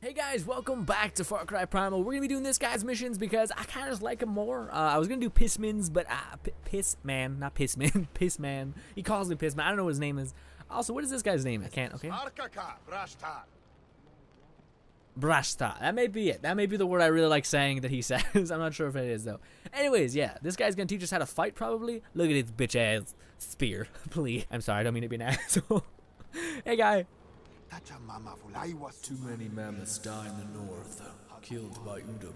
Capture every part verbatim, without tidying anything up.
Hey guys, welcome back to Far Cry Primal. We're gonna be doing this guy's missions because I kind of just like him more. Uh, I was gonna do Pissman's, but ah, P Pissman, not Pissman, Pissman. He calls me Pissman. I don't know what his name is. Also, what is this guy's name? I can't. Okay. Brashta. That may be it. That may be the word I really like saying that he says. I'm not sure if it is though. Anyways, yeah, this guy's gonna teach us how to fight probably. Look at his bitch ass spear, please. I'm sorry, I don't mean to be an asshole. Hey guy. Too many mammoths die in the north, killed by Udum.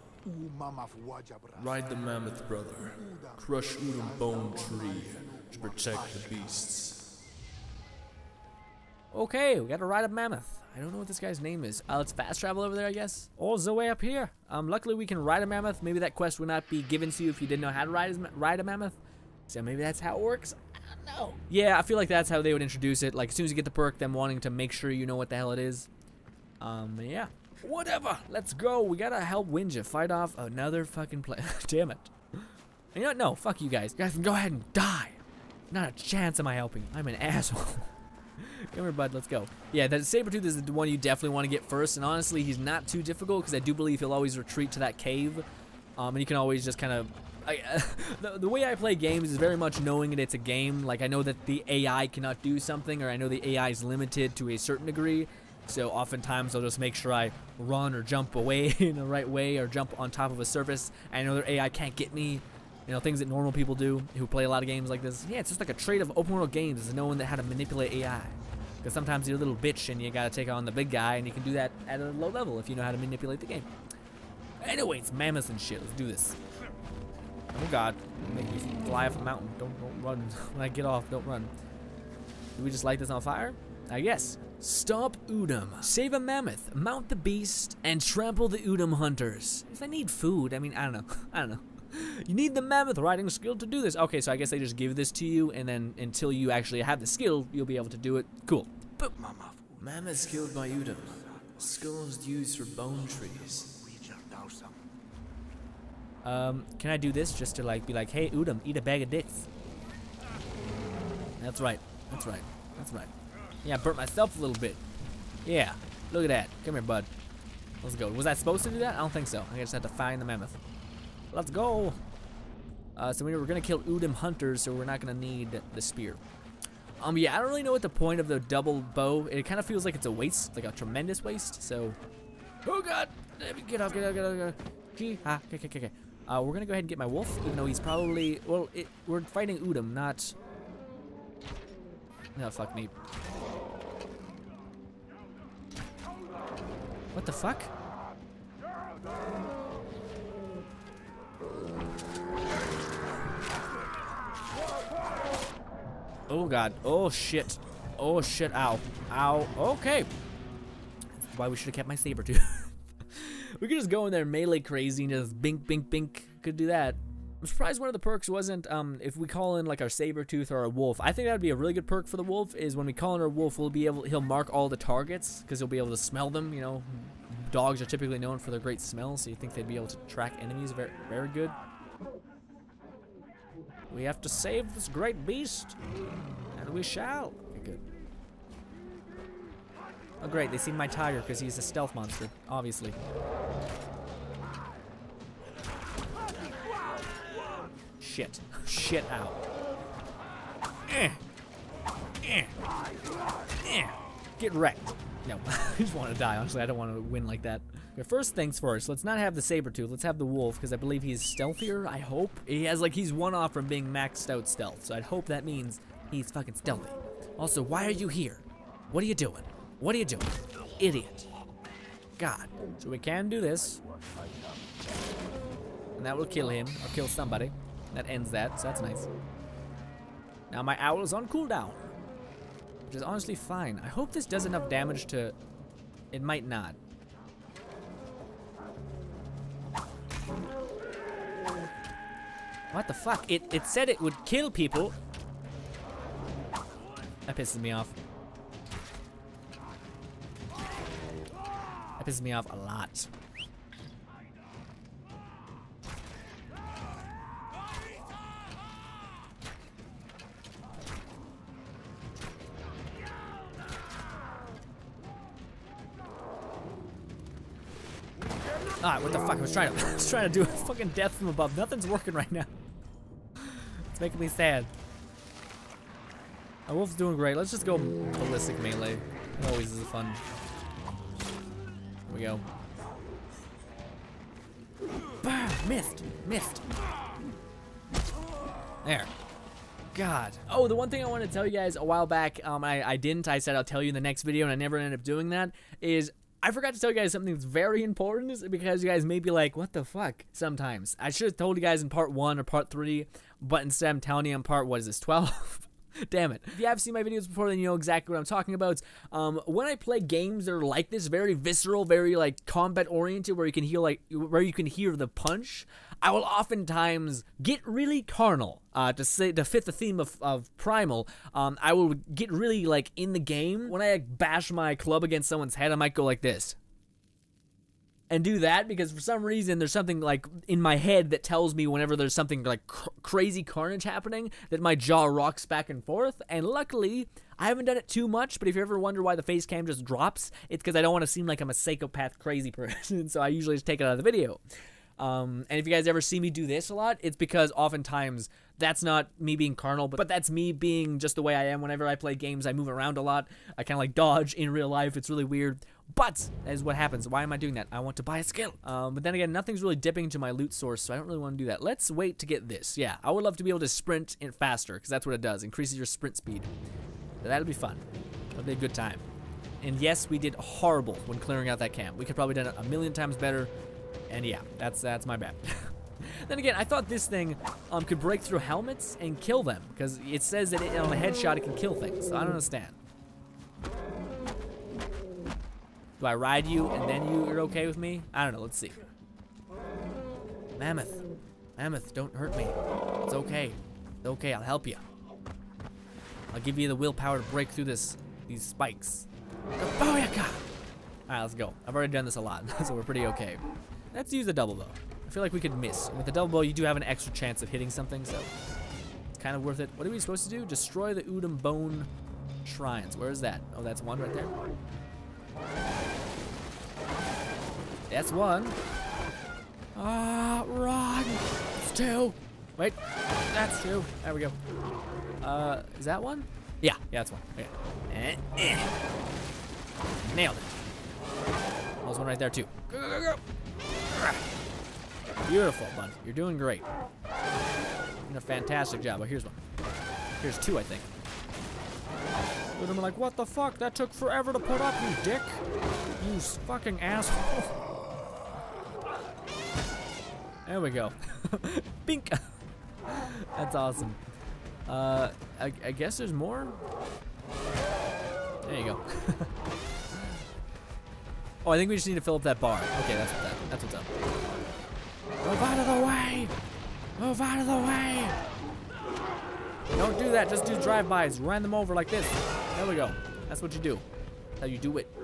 Ride the mammoth, brother. Crush Udum bone tree to protect the beasts. Okay, we gotta ride a mammoth. I don't know what this guy's name is. Uh, let's fast travel over there, I guess. Oh, it's the way up here. Um, luckily we can ride a mammoth. Maybe that quest would not be given to you if you didn't know how to ride a, ride a mammoth. So maybe that's how it works. I don't know. Yeah, I feel like that's how they would introduce it. Like as soon as you get the perk, them wanting to make sure you know what the hell it is. Um, yeah. Whatever. Let's go. We gotta help Winja fight off another fucking play. Damn it. You know what? No, fuck you guys. You guys can go ahead and die. Not a chance am I helping. I'm an asshole. Come here, bud. Let's go. Yeah, that Sabretooth is the one you definitely want to get first. And honestly, he's not too difficult because I do believe he'll always retreat to that cave. Um, and you can always just kind of... I, uh, the, the way I play games is very much knowing that it's a game. Like, I know that the A I cannot do something, or I know the A I is limited to a certain degree. So oftentimes I'll just make sure I run or jump away in the right way or jump on top of a surface. I know their A I can't get me. You know, things that normal people do who play a lot of games like this. Yeah, it's just like a trait of open world games is knowing that how to manipulate A I. Because sometimes you're a little bitch and you gotta take on the big guy, and you can do that at a low level if you know how to manipulate the game. Anyways, mammoths and shit. Let's do this. Oh god, make me fly off a mountain. Don't, don't run. When I get off, don't run. Do we just light this on fire? I guess. Stop Udum. Save a mammoth. Mount the beast and trample the Udum hunters. If I need food, I mean, I don't know. I don't know. You need the mammoth riding skill to do this. Okay, so I guess they just give this to you, and then until you actually have the skill, you'll be able to do it. Cool. Boop. Mammoths killed by Udum. Skulls used for bone trees. Um, can I do this just to like be like, hey Udum, eat a bag of dicks? That's right. That's right. That's right. Yeah, I burnt myself a little bit. Yeah. Look at that. Come here, bud. Let's go. Was I supposed to do that? I don't think so. I just had to find the mammoth. Let's go. Uh, so we we're gonna kill Udum hunters, so we're not gonna need the spear. Um, yeah, I don't really know what the point of the double bow. It kind of feels like it's a waste, like a tremendous waste. So, oh god, let me get up, get up, get up, get up. Gee, ah, okay, okay, okay. Uh, we're gonna go ahead and get my wolf, even though he's probably well. It, we're fighting Udum, not. No, fuck me. What the fuck? Oh god. Oh shit. Oh shit. Ow. Ow. Okay. That's why we should have kept my Sabretooth. We could just go in there melee crazy and just bink, bink, bink. Could do that. I'm surprised one of the perks wasn't, um, if we call in like our Sabretooth or our wolf. I think that would be a really good perk for the wolf, is when we call in our wolf, we'll be able, he'll mark all the targets, because he'll be able to smell them, you know. Dogs are typically known for their great smell, so you think they'd be able to track enemies very, very good. We have to save this great beast, and we shall. Okay, good. Oh great, they see my tiger because he's a stealth monster, obviously. Shit. Shit out. Eh. Eh. Eh. Get wrecked. No, I just want to die. Honestly, I don't want to win like that. Okay, first things first, let's not have the Sabretooth. Let's have the wolf, because I believe he's stealthier, I hope. He has, like, he's one off from being maxed out stealth, so I'd hope that means he's fucking stealthy. Also, why are you here? What are you doing? What are you doing? Idiot. God. So we can do this. And that will kill him, or kill somebody. That ends that, so that's nice. Now my owl is on cooldown, which is honestly fine. I hope this does enough damage to... It might not. What the fuck? It, it said it would kill people. That pisses me off. That pisses me off a lot. Ah, what the fuck? I was trying to, I was trying to do a fucking death from above. Nothing's working right now. It's making me sad. Our wolf's doing great. Let's just go ballistic melee. It always is fun. Here we go. Bah, missed, missed. There. God. Oh, the one thing I wanted to tell you guys a while back, um, I, I didn't. I said I'll tell you in the next video, and I never ended up doing that, is I forgot to tell you guys something that's very important, because you guys may be like, what the fuck, sometimes. I should have told you guys in part one or part three, but instead I'm telling you in part, what is this, twelve? Damn it. If you have seen my videos before, then you know exactly what I'm talking about. Um, when I play games that are like this, very visceral, very like combat oriented, where you can hear like where you can hear the punch, I will oftentimes get really carnal. Uh, to say to fit the theme of, of Primal, um, I will get really like in the game. When I like, bash my club against someone's head, I might go like this. And do that because for some reason there's something like in my head that tells me whenever there's something like cr crazy carnage happening that my jaw rocks back and forth. And luckily I haven't done it too much, but if you ever wonder why the face cam just drops, it's because I don't want to seem like I'm a psychopath crazy person, so I usually just take it out of the video. Um, and if you guys ever see me do this a lot, it's because oftentimes that's not me being carnal, but, but that's me being just the way I am. Whenever I play games, I move around a lot. I kind of like dodge in real life. It's really weird, but that is what happens. Why am I doing that? I want to buy a skill. Um, but then again, nothing's really dipping into my loot source, so I don't really want to do that. Let's wait to get this. Yeah, I would love to be able to sprint in faster, because that's what it does. Increases your sprint speed. So that'll be fun. That'll be a good time. And yes, we did horrible when clearing out that camp. We could probably done it a million times better. And yeah, that's that's my bad. Then again, I thought this thing um, could break through helmets and kill them, because it says that it, on a headshot it can kill things, so I don't understand. Do I ride you and then you, you're okay with me? I don't know, let's see. Mammoth, Mammoth, don't hurt me. It's okay, it's okay, I'll help you. I'll give you the willpower to break through this, these spikes. Booyaka! Alright, let's go. I've already done this a lot, so we're pretty okay. Let's use the double bow. I feel like we could miss. And with the double bow, you do have an extra chance of hitting something, so it's kind of worth it. What are we supposed to do? Destroy the Udam Bone Shrines. Where is that? Oh, that's one right there. That's one. Ah, run! It's two. Wait, that's two. There we go. Uh, is that one? Yeah, yeah, that's one. Okay. Eh, eh. Nailed it. There's one right there too. Go, go, go, go. Beautiful, bud. You're doing great. You're doing a fantastic job. Oh, here's one. Here's two, I think. But I'm like, what the fuck? That took forever to put up, you dick. You fucking asshole. There we go. Bink. That's awesome. Uh, I, I guess there's more. There you go. Oh, I think we just need to fill up that bar. Okay, that's what that. That's what's up. Move out of the way! Move out of the way! Don't do that. Just do drive-bys. Run them over like this. There we go. That's what you do. That's how you do it.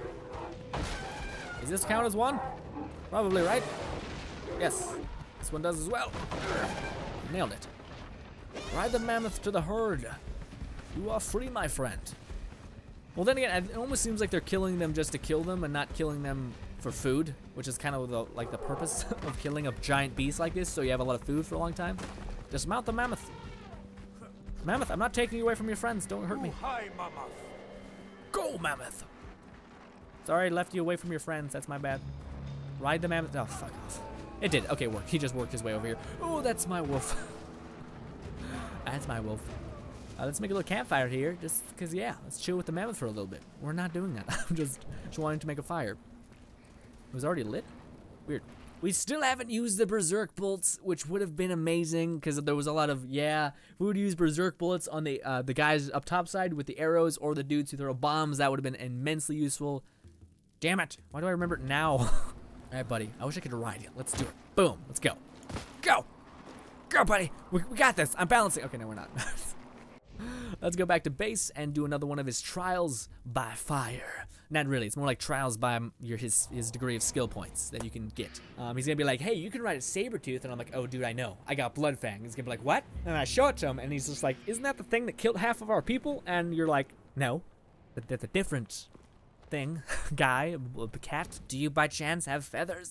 Does this count as one? Probably, right? Yes. This one does as well. Nailed it. Ride the mammoth to the herd. You are free, my friend. Well, then again, it almost seems like they're killing them just to kill them and not killing them for food, which is kind of the, like the purpose of killing a giant beast like this, so you have a lot of food for a long time. Just mount the mammoth. Mammoth, I'm not taking you away from your friends. Don't hurt me. Hi, mammoth. Go, mammoth. Sorry, I left you away from your friends. That's my bad. Ride the mammoth. Oh, fuck off. It did. Okay, work. He just worked his way over here. Oh, that's my wolf. That's my wolf. Uh, let's make a little campfire here, just because, yeah, let's chill with the mammoth for a little bit. We're not doing that. I'm just, just wanting to make a fire. It was already lit? Weird. We still haven't used the Berserk Bolts, which would have been amazing, because there was a lot of, yeah, we would use Berserk Bullets on the uh, the guys up top side with the arrows, or the dudes who throw bombs. That would have been immensely useful. Damn it. Why do I remember it now? All right, buddy. I wish I could ride you. Let's do it. Boom. Let's go. Go. Go, buddy. We, we got this. I'm balancing. Okay, no, we're not. Let's go back to base and do another one of his trials by fire. Not really. It's more like trials by your his his degree of skill points that you can get. Um, he's gonna be like, hey, you can ride a Sabretooth, and I'm like, oh, dude, I know. I got Bloodfang. He's gonna be like, what? And I show it to him, and he's just like, isn't that the thing that killed half of our people? And you're like, no, but that's a different thing. Guy, a cat. Do you by chance have feathers?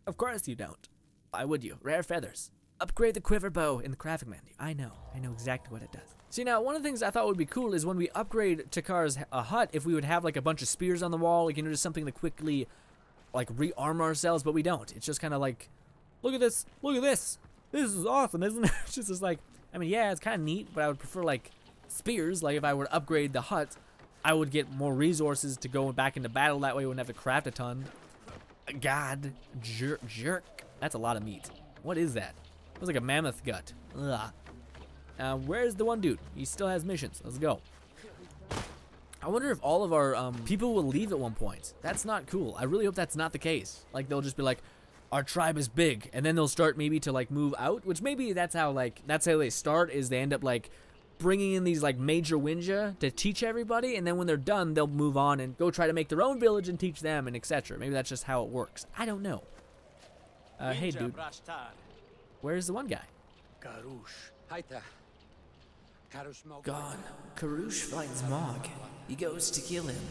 Of course you don't. Why would you? Rare feathers. Upgrade the quiver bow in the crafting menu. I know. I know exactly what it does. See, now, one of the things I thought would be cool is when we upgrade Takar's uh, hut, if we would have, like, a bunch of spears on the wall, like, you know, just something to quickly, like, re-arm ourselves, but we don't. It's just kind of like, look at this. Look at this. This is awesome, isn't it? It's just, just like, I mean, yeah, it's kind of neat, but I would prefer, like, spears. Like, if I were to upgrade the hut, I would get more resources to go back into battle. That way I wouldn't have to craft a ton. God. Jerk. Jerk. That's a lot of meat. What is that? It was like a mammoth gut. Ugh. Uh, where's the one dude? He still has missions. Let's go. I wonder if all of our um, people will leave at one point. That's not cool. I really hope that's not the case. Like, they'll just be like, our tribe is big, and then they'll start maybe to like move out, which maybe that's how like that's how they start, is they end up like bringing in these like major Winja to teach everybody, and then when they're done, they'll move on and go try to make their own village and teach them, and et cetera. Maybe that's just how it works. I don't know. Uh, hey, dude. Where's the one guy? Gone. Karush finds Mog. He goes to kill him.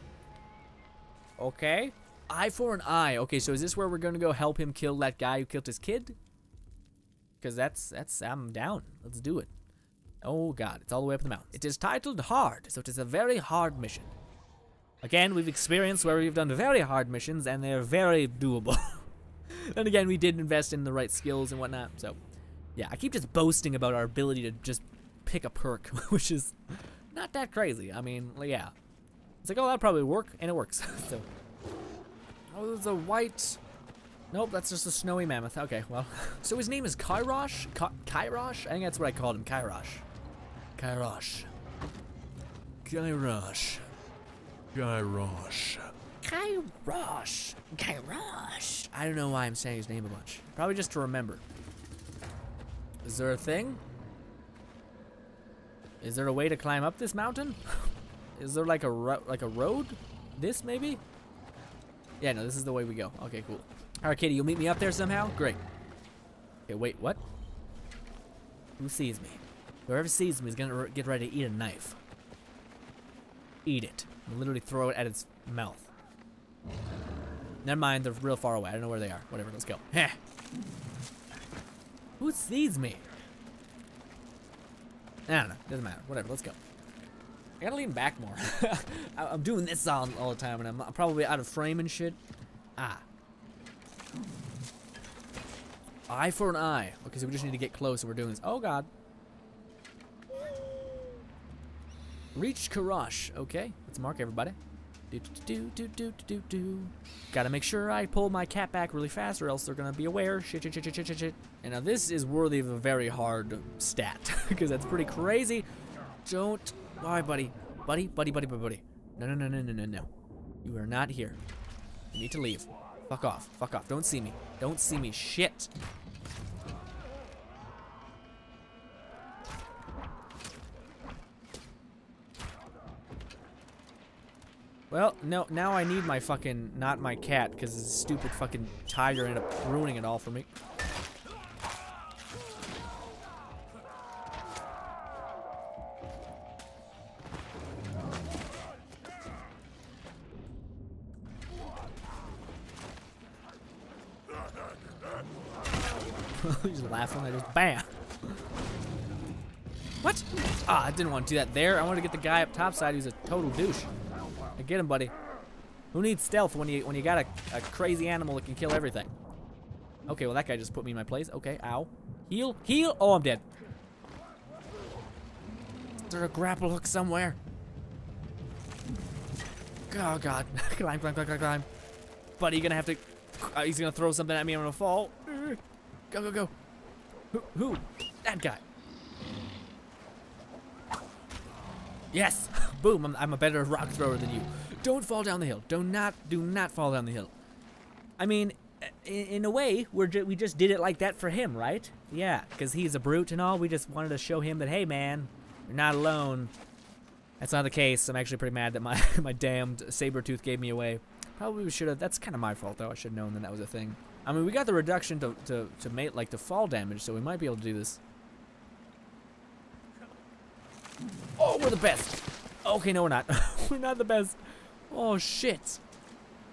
Okay. Eye for an eye. Okay, so is this where we're gonna go help him kill that guy who killed his kid? Because that's, that's, I'm down. Let's do it. Oh god, it's all the way up the mountain. It is titled Hard, so it is a very hard mission. Again, we've experienced where we've done very hard missions, and they're very doable. And again, we did invest in the right skills and whatnot, so yeah, I keep just boasting about our ability to just pick a perk, which is not that crazy. I mean, yeah. It's like, oh, that'll probably work, and it works. So, oh, there's a white... Nope, that's just a snowy mammoth. Okay, well. So his name is Kairosh? Ka Kairosh? I think that's what I called him, Kairosh. Kairosh. Kairosh. Kairosh. Kairosh. Kairosh. I don't know why I'm saying his name a bunch. Probably just to remember. Is there a thing? Is there a way to climb up this mountain? Is there like a ro like a road? This maybe? Yeah, no, this is the way we go. Okay, cool. All right, Katie, you'll meet me up there somehow? Great. Okay, wait, what? Who sees me? Whoever sees me is gonna get ready to eat a knife. Eat it. And literally throw it at its mouth. Never mind, they're real far away. I don't know where they are. Whatever, let's go. Heh. Who sees me? I don't know. Doesn't matter. Whatever, let's go. I gotta lean back more. I'm doing this all, all the time, and I'm, I'm probably out of frame and shit. Ah. Eye for an eye. Okay, so we just need to get close, and we're doing this. Oh, God. Reach Karash. Okay, let's mark everybody. Do, do, do, do, do, do, do. Gotta make sure I pull my cat back really fast, or else they're gonna be aware. Shit, shit, shit, shit, shit, shit, shit. And now this is worthy of a very hard stat, because that's pretty crazy. Don't. Why, buddy? Buddy, buddy, buddy, buddy, buddy. No, no, no, no, no, no, no. You are not here. You need to leave. Fuck off. Fuck off. Don't see me. Don't see me. Shit. Well, no, now I need my fucking, not my cat, because this stupid fucking tiger ended up ruining it all for me. He's laughing, I just bam. What? Ah, I didn't want to do that there. I wanted to get the guy up top side who's a total douche. I get him, buddy. Who needs stealth when you when you got a, a crazy animal that can kill everything? Okay, well that guy just put me in my place. Okay, ow. Heal, heal. Oh, I'm dead. Is there a grapple hook somewhere? Oh God! Climb, climb, climb, climb, climb. Buddy, you're gonna have to. Uh, he's gonna throw something at me. I'm gonna fall. Go, go, go. Who? Who? That guy. Yes! Boom, I'm, I'm a better rock thrower than you. Don't fall down the hill. Do not, do not fall down the hill. I mean, in, in a way, we're ju we just did it like that for him, right? Yeah, because he's a brute and all. We just wanted to show him that, hey, man, you're not alone. That's not the case. I'm actually pretty mad that my, my damned saber-tooth gave me away. Probably we should have. That's kind of my fault, though. I should have known that that was a thing. I mean, we got the reduction to, to, to make, like, the fall damage, so we might be able to do this. Oh, we're the best. Okay, no, we're not. We're not the best. Oh, shit.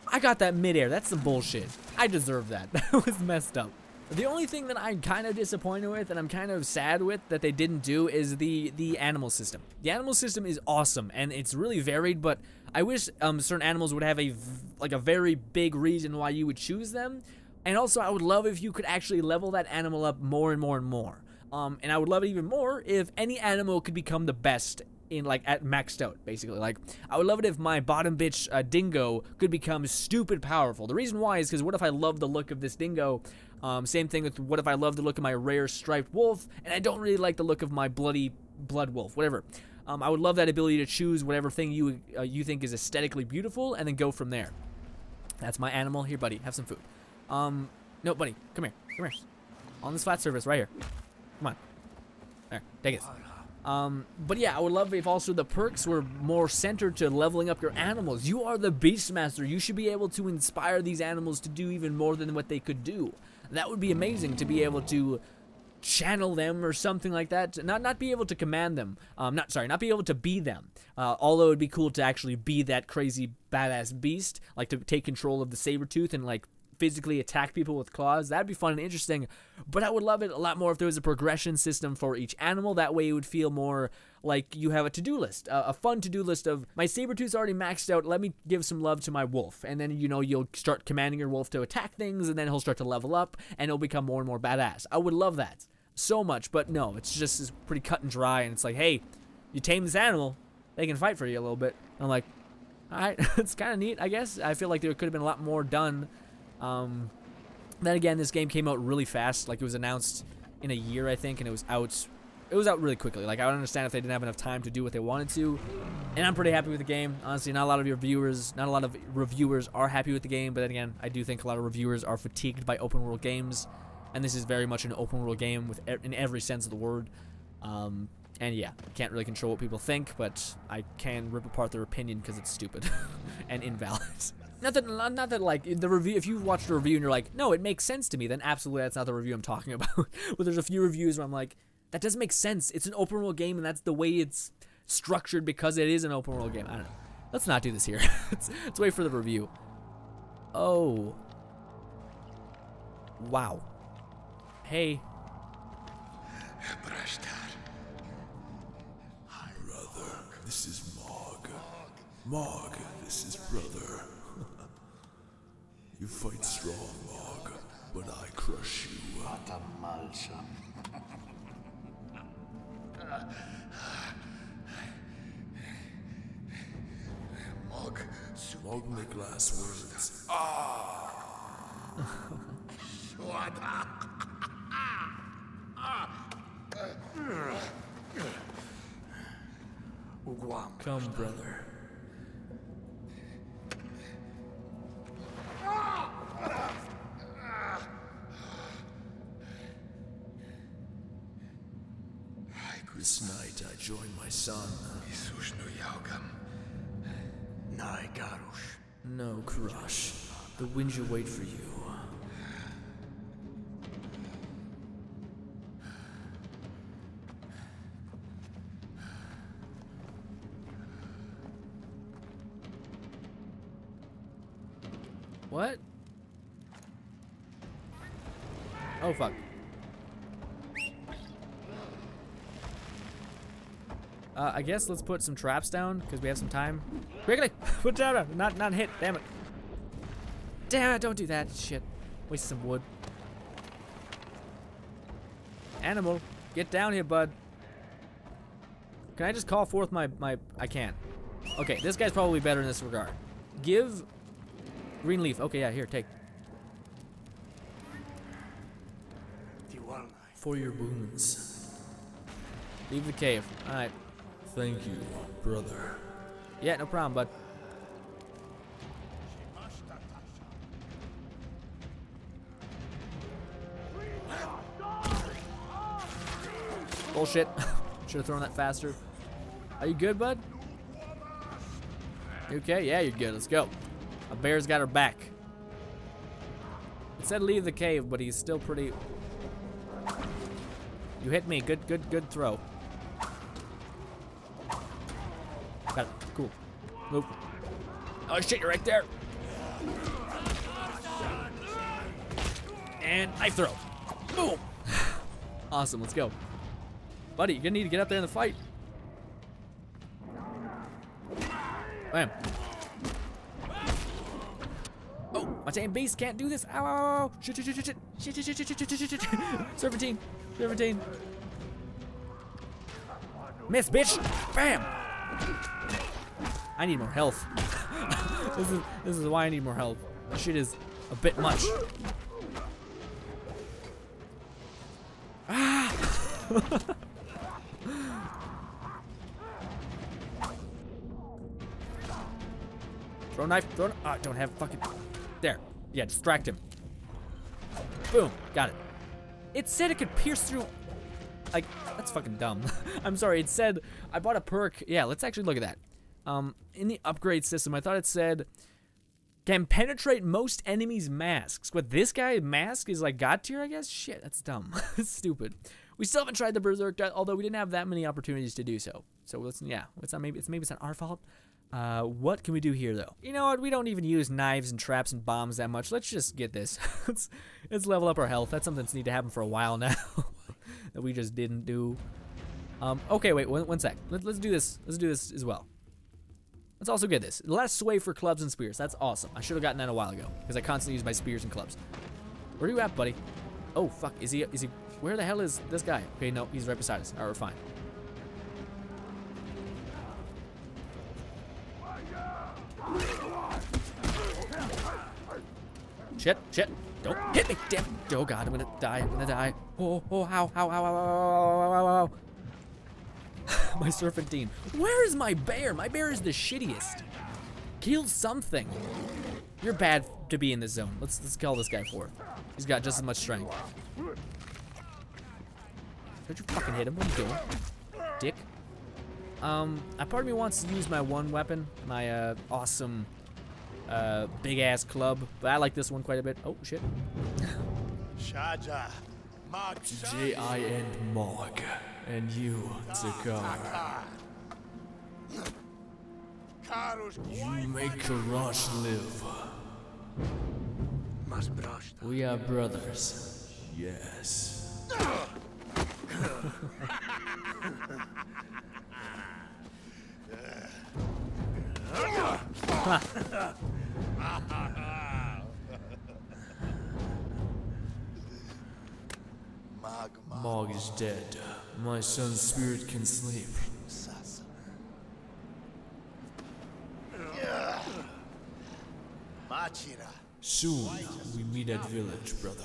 I got that midair. That's some bullshit. I deserve that. That was messed up. The only thing that I'm kind of disappointed with and I'm kind of sad with that they didn't do is the the animal system. The animal system is awesome and it's really varied, but I wish um, certain animals would have a like a very big reason why you would choose them. And also I would love if you could actually level that animal up more and more and more. Um, and I would love it even more if any animal could become the best in like at maxed out, basically. Like I would love it if my bottom bitch uh, dingo could become stupid powerful. The reason why is because what if I love the look of this dingo? Um, same thing with what if I love the look of my rare striped wolf and I don't really like the look of my bloody blood wolf, whatever. Um, I would love that ability to choose whatever thing you uh, you think is aesthetically beautiful and then go from there. That's my animal. Here, buddy, have some food. Um, no, buddy, come here, come here. On this flat surface right here. Come on. There, take it. Um, but yeah, I would love if also the perks were more centered to leveling up your animals. You are the Beastmaster. You should be able to inspire these animals to do even more than what they could do. That would be amazing to be able to channel them or something like that. Not not be able to command them. Um, not sorry, not be able to be them. Uh, although it'd be cool to actually be that crazy badass beast, like to take control of the Sabretooth and like physically attack people with claws. That'd be fun and interesting, but I would love it a lot more if there was a progression system for each animal. That way it would feel more like you have a to-do list, a, a fun to-do list of my Sabretooth's already maxed out, let me give some love to my wolf, and then you know you'll start commanding your wolf to attack things, and then he'll start to level up and he'll become more and more badass. I would love that so much, but no, it's just it's pretty cut and dry, and it's like, hey, you tame this animal, they can fight for you a little bit. I'm like, alright, it's kind of neat, I guess. I feel like there could have been a lot more done. Um, then again, this game came out really fast. Like it was announced in a year, I think, and it was out. It was out really quickly. Like I don't understand if they didn't have enough time to do what they wanted to. And I'm pretty happy with the game. Honestly, not a lot of your viewers, not a lot of reviewers are happy with the game. But then again, I do think a lot of reviewers are fatigued by open world games, and this is very much an open world game with in every sense of the word. Um, and yeah, can't really control what people think, but I can rip apart their opinion because it's stupid and invalid. Not that, not that like the review. If you watched a review and you're like, no, it makes sense to me, then absolutely that's not the review I'm talking about. But there's a few reviews where I'm like, that doesn't make sense. It's an open world game, and that's the way it's structured because it is an open world game. I don't know. Let's not do this here. let's, let's wait for the review. Oh, wow. Hey. Brother, this is Mog. Mog, this is brother. You fight strong, Mog, but I crush you. Mog, Mog make last words. Ah! Come, brother. This night I join my son. No, Crush. The winds will wait for you. What? Oh, fuck. Uh, I guess let's put some traps down because we have some time. Quickly, put it down. Not, not hit. Damn it. Damn it! Don't do that. Shit. Waste some wood. Animal, get down here, bud. Can I just call forth my my? I can't. Okay, this guy's probably better in this regard. Give green leaf. Okay, yeah. Here, take. For your wounds. Leave the cave. All right. Thank you, brother. Yeah, no problem, bud. Bullshit. Should have thrown that faster. Are you good, bud? You okay? Yeah, you're good. Let's go. A bear's got her back. It said leave the cave, but he's still pretty... You hit me. Good, good, good throw. Got it. Cool. Move. Oh shit, you're right there. And knife throw. Boom. Awesome, let's go. Buddy, you're gonna need to get up there in the fight. Bam. Oh, my tame beast can't do this. Ow, ow, ow. Shit, shit, shit, shit, shit. Shit, shit, shit, shit, shit, shit, shit, shit. Serpentine. Serpentine. Miss, bitch. Bam. I need more health. this is this is why I need more health. This shit is a bit much. Ah! Throw a knife, throw a, oh, I don't have fucking, there. Yeah, distract him. Boom, got it. It said it could pierce through, like, that's fucking dumb. I'm sorry, it said, I bought a perk. Yeah, let's actually look at that. Um, in the upgrade system, I thought it said, can penetrate most enemies' masks. What, this guy mask is like god tier, I guess? Shit, that's dumb. That's stupid. We still haven't tried the Berserk, although we didn't have that many opportunities to do so. So let's, yeah, it's not maybe it's maybe it's not our fault. Uh, what can we do here though? You know what? We don't even use knives and traps and bombs that much. Let's just get this. let's let's level up our health. That's something that's need to happen for a while now that we just didn't do. Um, okay, wait one, one sec. Let, let's do this. Let's do this as well. Let's also get this. Less sway for clubs and spears. That's awesome. I should have gotten that a while ago because I constantly use my spears and clubs. Where are you at, buddy? Oh fuck! Is he? Is he? Where the hell is this guy? Okay, no, he's right beside us. All right, we're fine. Shit! Shit! Don't hit me! Damn! Oh god, I'm gonna die! I'm gonna die! Oh! Oh! How! How! How! How! How! How! How! My serpentine. Where is my bear? My bear is the shittiest. Kill something. You're bad to be in this zone. Let's let's call this guy forth. He's got just as much strength. Don't you fucking hit him? What are you doing, dick? Um, a part of me wants to use my one weapon, my uh, awesome, uh, big ass club, but I like this one quite a bit. Oh shit. Today I end Mog, and you, Zakar. You make Karash live. We are brothers. Yes. Mog is dead. My son's spirit can sleep. Soon we meet at village, brother.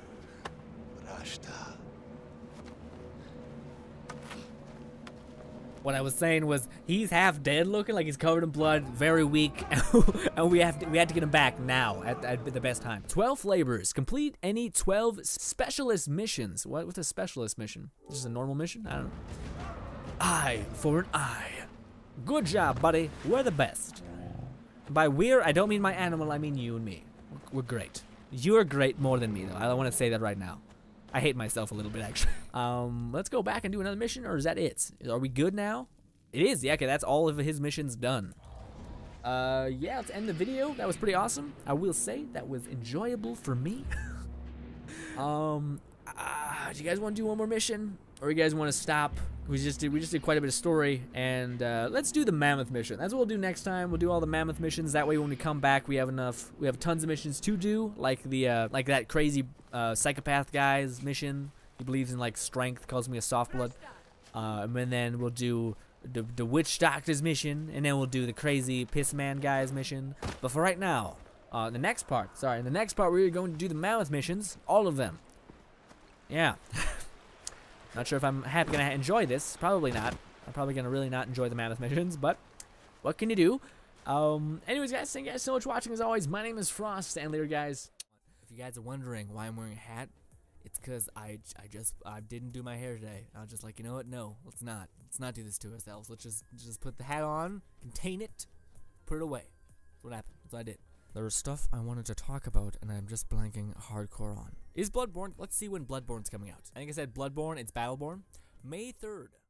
What I was saying was he's half dead looking, like he's covered in blood, very weak, and we have to, we had to get him back now at, at the best time. twelve laborers. Complete any twelve specialist missions. What with a specialist mission? This is a normal mission? I don't know. Eye for an eye. Good job, buddy. We're the best. By we're, I don't mean my animal, I mean you and me. We're great. You're great more than me, though. I don't want to say that right now. I hate myself a little bit, actually. Um, let's go back and do another mission, or is that it? Are we good now? It is, yeah, okay, that's all of his missions done. Uh, yeah, let's end the video. That was pretty awesome. I will say that was enjoyable for me. um, uh, do you guys want to do one more mission? Or you guys want to stop? We just did, we just did quite a bit of story, and uh, let's do the mammoth mission. That's what we'll do next time. We'll do all the mammoth missions. That way, when we come back, we have enough. We have tons of missions to do, like the uh, like that crazy uh, psychopath guy's mission. He believes in like strength, calls me a soft blood. Uh, and then we'll do the, the witch doctor's mission, and then we'll do the crazy piss man guy's mission. But for right now, uh, the next part. Sorry, in the next part, we're going to do the mammoth missions, all of them. Yeah. Not sure if I'm happy gonna enjoy this. Probably not. I'm probably gonna really not enjoy the mammoth missions, but what can you do? Um, anyways, guys, thank you guys so much for watching. As always, my name is Frost, and later, guys. If you guys are wondering why I'm wearing a hat, it's because I, I just I didn't do my hair today. I was just like, you know what? No, let's not. Let's not do this to ourselves. Let's just just put the hat on, contain it, put it away. That's what happened. That's what I did. There was stuff I wanted to talk about, and I'm just blanking hardcore on. Is Bloodborne? Let's see when Bloodborne's coming out. I think I said Bloodborne, it's Battleborn. May third.